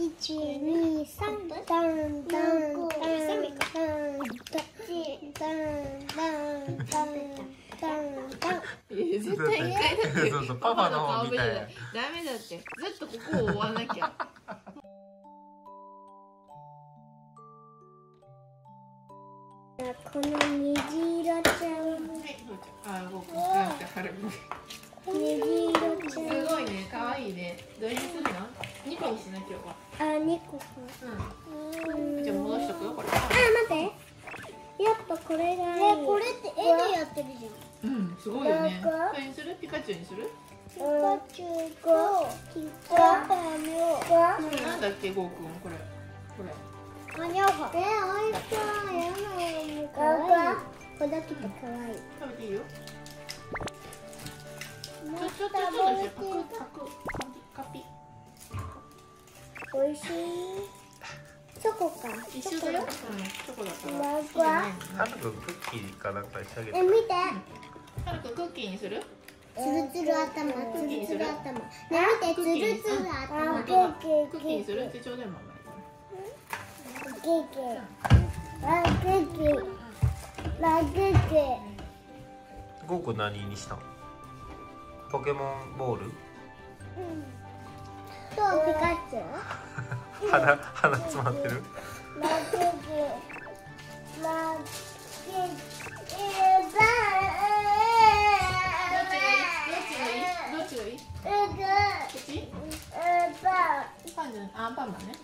1、2、3、ダンダンダンダンダンダンダン。 絶対一回だってそうそう、パパの方みたいな。 ダメだって、ずっとここを追わなきゃ。 この虹色ちゃん。 あ、僕、なんか春。 虹色ちゃん。 すごいね、可愛いね。どれにするの？2個にしなきゃば。 あ、2個か。 じゃあ戻しとくよ、これ。 あ、待って。やっぱこれがいい。これって絵でやってるじゃん。 うん、すごいよね。これにする？ピカチュウにする？ ピカチュウとピカパミなんだっけ、ゴーくん、これ。これ。 あいつやだよ。かわいい。これだけでかわいい。 食べていいよ。ちょっとカピ。 おいしい。チョコか。 一緒だよ。うん、チョコだから。 ハルくんクッキーかなんかしてあげて。 見て。 ハルくんクッキーにする？ つるつる頭。ね、見て、つるつる頭。 クッキーにする？ちょうだいママ。 ゴーくん何にしたの？ポケモンボール？ とピカチュウ？ 鼻詰まってる？ どっちがいい？こっち？パンじゃない、アンパンマンね。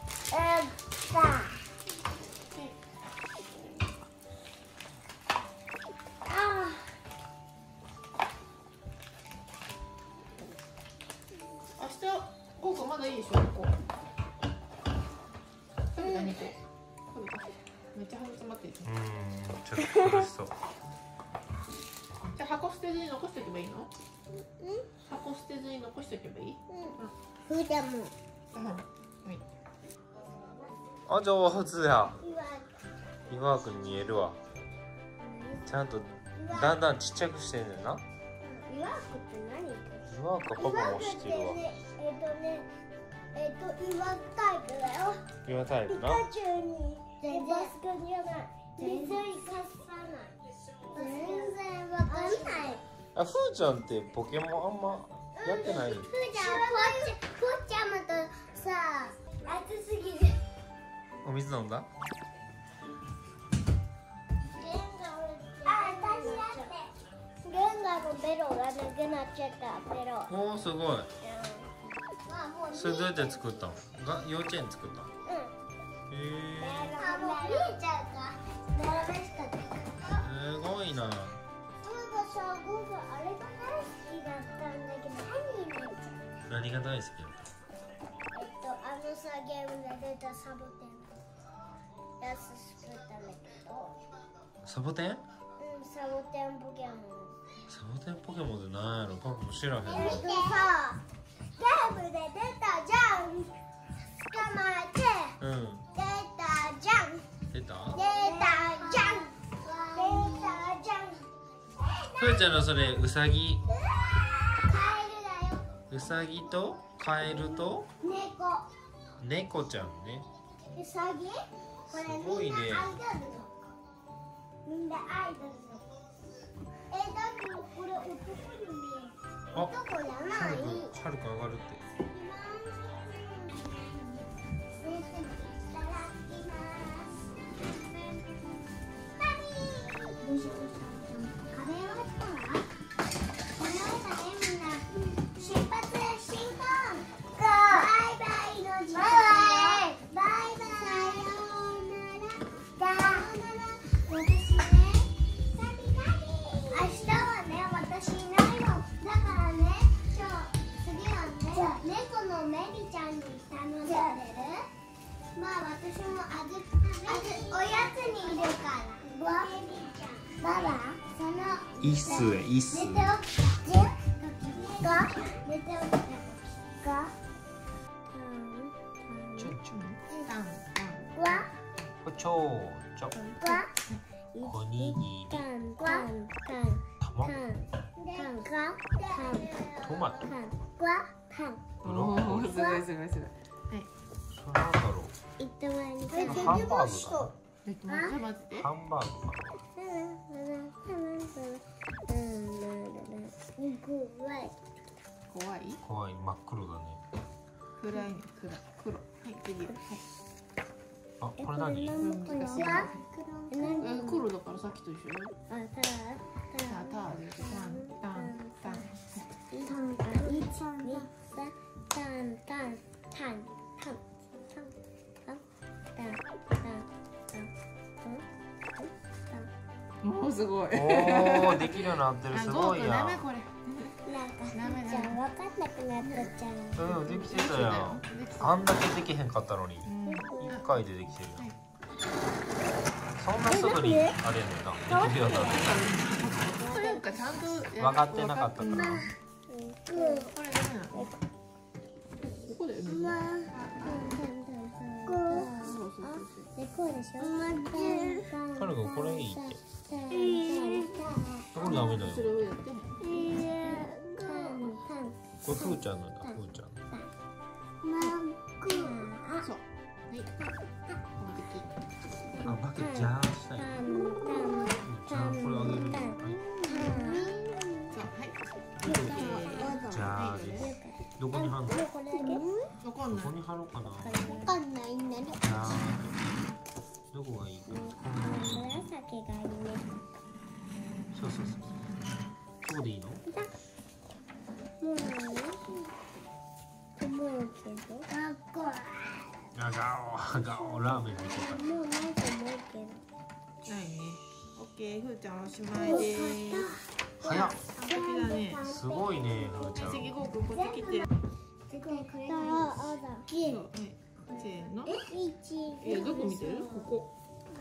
明日、ゴーくんまだいいでしょ、ここ。食べた2個。食べた。めっちゃ鼻詰まってる。 ちょっと苦しそう。 じゃあ箱捨てずに残しておけばいいの？箱捨てずに残しておけばいい？ ふーちゃんも。 はい。 あ、上手や。岩くん見えるわ。ちゃんとだんだんちっちゃくしてんねんな。 岩くって何？ 岩かパパも知ってるわ。 岩タイプだよ。 岩タイプな。 ピカチュウにバスカじゃない。水生かさない。全然わかんない。 あ、ふーちゃんってポケモンあんまやってない？ ふーちゃん、ポッチャムとさ、暑すぎる。 お水飲んだ？ レンガのベロがなくなっちゃった。ベロ。 おお、すごい。それどうやって作ったの？が幼稚園作ったの？へえ。 あ、もう見えちゃうか。並べしかった。 すごいな。 そういえばさ、僕あれが大好きだったんだけど、 何が大好きだった？ あのさ、ゲームで出たサボテンのやつ作ったんだけど。 サボテン？ サボテンポケモン。 サボテンポケモンって何やろ？パパも知らへんな。 さ、ゲームで出たじゃん。捕まえて。出たじゃん。 出た？ 出たじゃん。 ふーちゃんのそれウサギ。 カエルだよ。 ウサギとカエルと猫。 猫ちゃんね。 ウサギ？これすごいね。 みんなアイドルの子。だけどこれ男に見える。男じゃない。 はるく上がるって。一室へ一室。 寝て起きた時が寝て起きた時がちょんちょん。 わこちょうちょ。 わこにぎり。 タンタンタンたま。 タンタントマト。 わタンブロッコリー。 すごいすごいすごい。はい。 行った前にハンバーグか待ってな。ハンバーグか怖いな。怖い、真っ黒だね。 暗いね、黒。はい、次。はい。 あ、これ何？ 黒だからさっきと一緒よ。 あ、 ターでタン。もうすごい。 おお、できるようになってる。すごいやん。 ダメこれ。 なんかじゃあ分かんなくなったじゃん。 うん、できてたやん。あんだけできへんかったのに、一回でできてるやん。そんなすぐにあれやねんな。できるようになる。 というかちゃんと分かってなかったから。 これダメなの。ここで。 こうでしょ。 カル君これいいって。これダメだよ。 それをやって。 これふーちゃんなんだ、ふーちゃん。 そう。はい。 あ、バケジャーしたい。じゃあこれあげる。はい。 そう、はい。 じゃあです。どこに貼るの？ わかんどない。 こに貼ろうかな。 わかんないんだね。 じゃあどこがいいか。 紫がいいね。 そう。どこでいいの？ もういいと思うけど。 ガオラーメンにしようか。 もうないと思うけど。 ないね。オッケー、ふーちゃんおしまいです。 早っ。 完璧だね。 すごいね、ふーちゃん。 次ゴーくんこっち来て。 絶対これだ。はい。 せーの。 1。 いや、どこ見てる？ここ。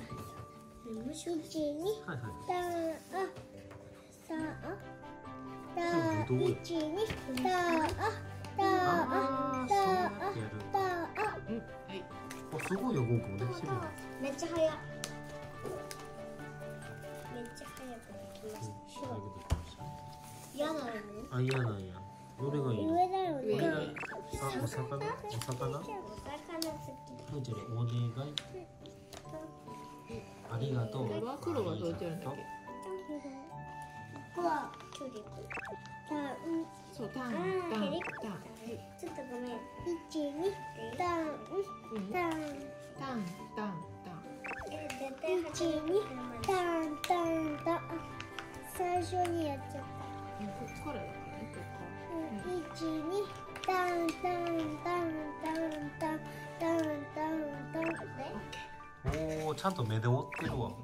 1、2、 はいはい。ああ、そうやってやる。 はい。 あ、すごいよ、ゴーくんできてる。 めっちゃ早い。めっちゃ早くできました。嫌なのね。 あ、嫌なんや。どれがいいの？ 上だよね。 あ、お魚？ お魚好き。 ふーちゃんにお願い。ありがとう。 これは黒はどうやってやるんだっけ？ ここはチューリップ。 そう、タン。 ちょっとごめん。1、2、最初にやっちゃった。 ここからだからね。 おお、ちゃんと目で追ってるわ。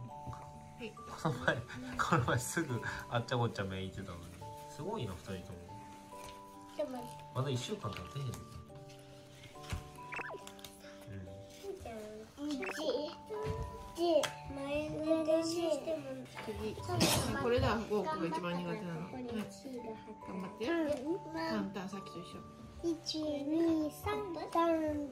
この前すぐあっちゃこっちゃ目いってたのに。すごいな、2人とも。まだ1週間経ってへん。 次、これだ、ゴーくんが一番苦手なの。頑張って。タンさっきと一緒。 1、2、3、タン。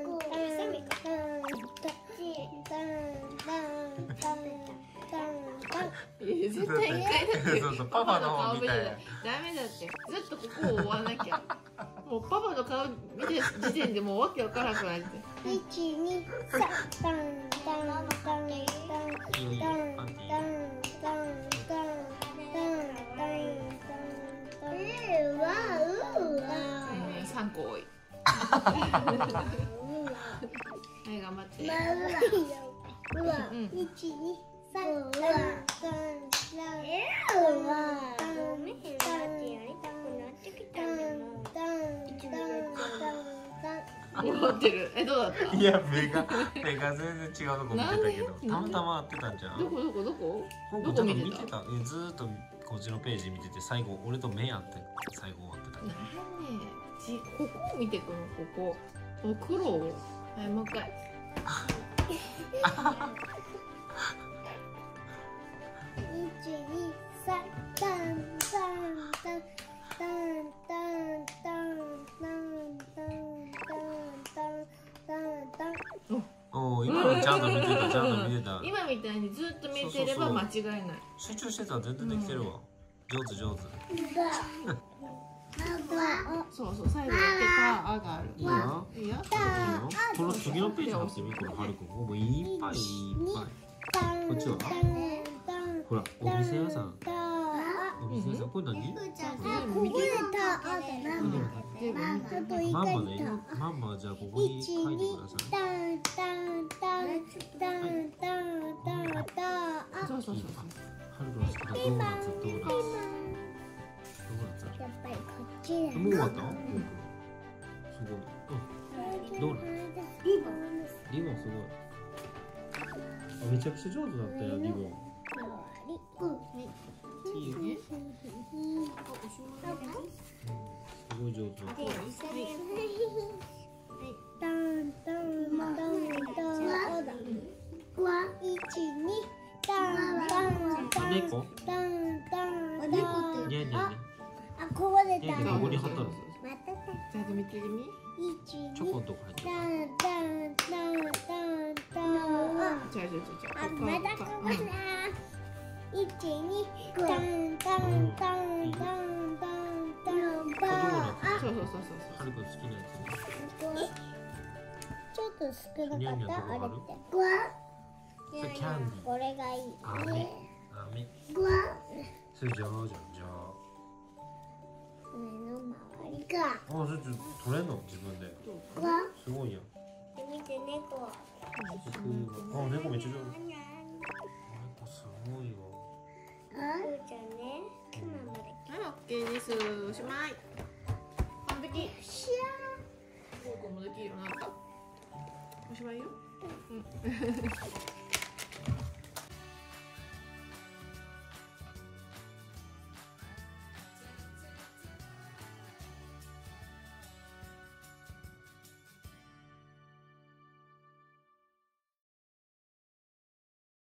絶対一回だって。 そう、パパの方みたいな。 ダメだって。ずっとここを追わなきゃ。もうパパの顔見てる時点でもうわけわからなくなって。 1、2、3、タン。 3個多い。はい頑張って。思ってる。どうだった？ いや、目が全然違うとこ見てたけど、たまたま合ってたんじゃん。 どこ？どこ見てた？ ずーっとこっちのページ見てて、最後俺と目合って最後終わってた。 ここを見てくの、ここ。黒を。はい、もう一回。 おお、今のちゃんと見てた、 今みたいにずっと見てれば間違いない。 集中してたら全然できてるわ。上手。 そうそう、最後だけターがある。 いいよ。 いいよ。 この次のページ貼ってみ、このはるくん。もういっぱいいっぱい。こっちはほら、お店屋さん。お店屋さん、これ何？ ここでターだな。 ママね、ママじゃあここに書いてください。 そうそうそう。 はるくん好きなドーナツ、ドーナツ。 やっぱりこっちだ。 もう終わった？すごい。ドーナツ。リボンすごい。めちゃくちゃ上手だったよ、リボン。いいよね。すごい上手。猫？ねえねえねあ、ここでえ。ねえねえ、ここに貼ったの。 ちゃんと見てみ。 チョコのとこ入ってる。 あ、まだここだ。1、2、タンタンタンタンタンタンタン。 そうそうそうそう。 はるくん好きなやつね。 ちょっと少なかった。あれって。 それキャンディー。 これがいい。 飴。それじゃあ。 目の周りが。 あ、それ取れんの自分で。すごいやん。 見て猫。 あ、猫めっちゃ上手。猫すごいわ。 じゃあね。 はい、オッケーです。おしまい。完璧。ここもできるようになった。おしまいよ。